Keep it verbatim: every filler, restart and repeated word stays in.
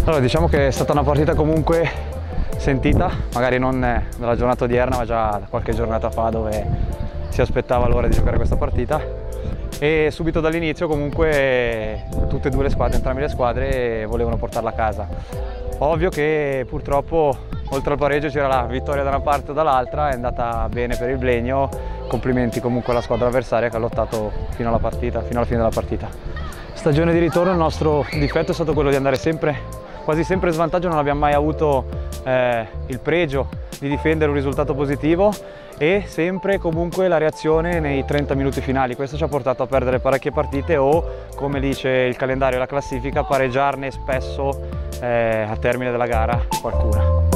Allora, diciamo che è stata una partita comunque sentita, magari non nella giornata odierna ma già qualche giornata fa, dove si aspettava l'ora di giocare questa partita, e subito dall'inizio comunque tutte e due le squadre, entrambe le squadre volevano portarla a casa. Ovvio che purtroppo oltre al pareggio c'era la vittoria da una parte o dall'altra, è andata bene per il Blegno, complimenti comunque alla squadra avversaria che ha lottato fino alla partita, fino alla fine della partita. Stagione di ritorno, il nostro difetto è stato quello di andare sempre, quasi sempre in svantaggio, non abbiamo mai avuto eh, il pregio di difendere un risultato positivo e sempre comunque la reazione nei trenta minuti finali. Questo ci ha portato a perdere parecchie partite o, come dice il calendario e la classifica, pareggiarne spesso eh, a termine della gara qualcuna.